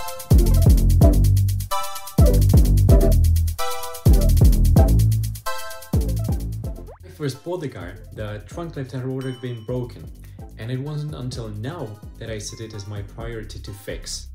When I first bought the car, the trunk lift had already been broken, and it wasn't until now that I set it as my priority to fix.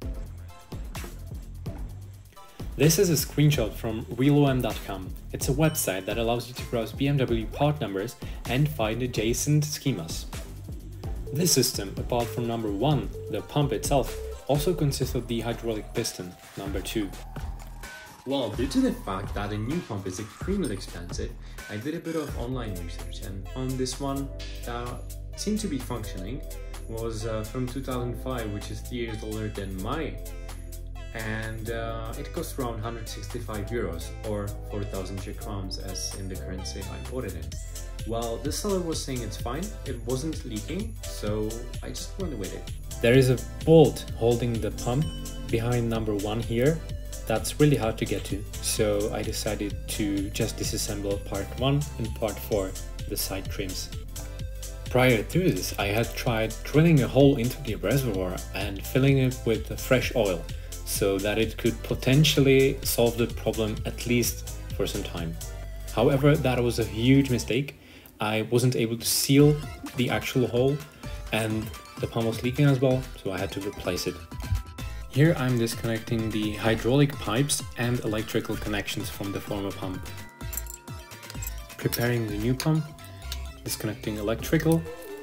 This is a screenshot from realom.com. It's a website that allows you to browse BMW part numbers and find adjacent schemas. This system, apart from number 1, the pump itself, also consists of the hydraulic piston, number 2. Well, due to the fact that a new pump is extremely expensive, I did a bit of online research and found this one that seemed to be functioning. Was from 2005, which is 3 years older than mine, and it cost around 165 euros or 4,000 Czech crowns as in the currency I bought it in. Well, the seller was saying it's fine, it wasn't leaking, so I just went with it. There is a bolt holding the pump behind number 1 here. That's really hard to get to, so I decided to just disassemble part 1 and part 4, the side trims. Prior to this, I had tried drilling a hole into the reservoir and filling it with fresh oil, so that it could potentially solve the problem at least for some time. However, that was a huge mistake. I wasn't able to seal the actual hole, and the pump was leaking as well, so I had to replace it. Here I'm disconnecting the hydraulic pipes and electrical connections from the former pump. Preparing the new pump, disconnecting electrical,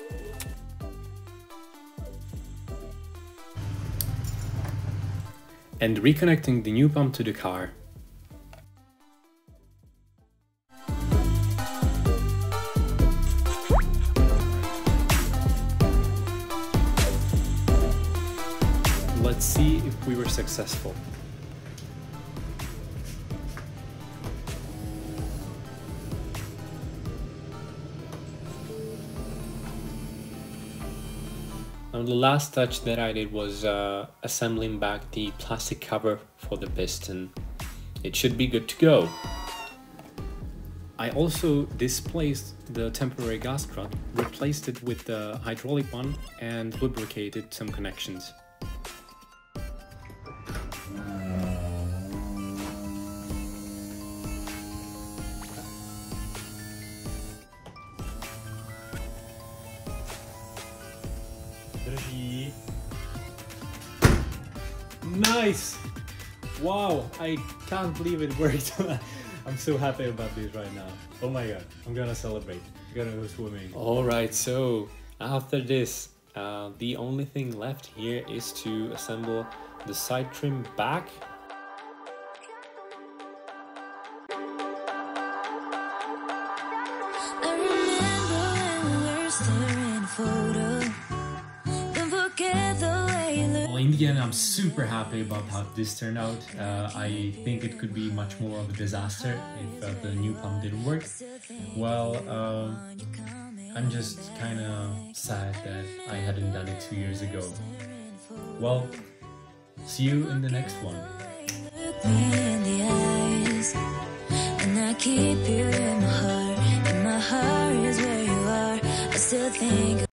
and reconnecting the new pump to the car. Let's see if we were successful. Now the last touch that I did was assembling back the plastic cover for the piston. It should be good to go. I also displaced the temporary gas strut, replaced it with the hydraulic one, and lubricated some connections. Nice! Wow, I can't believe it worked. I'm so happy about this right now. Oh my god, I'm gonna celebrate. I'm gonna go swimming. Alright, so after this, the only thing left here is to assemble the side trim back. Well, in the end, I'm super happy about how this turned out. I think it could be much more of a disaster if the new pump didn't work. Well, I'm just kind of sad that I hadn't done it 2 years ago. Well, see you in the next one. And I keep you in my heart is where you are. I still think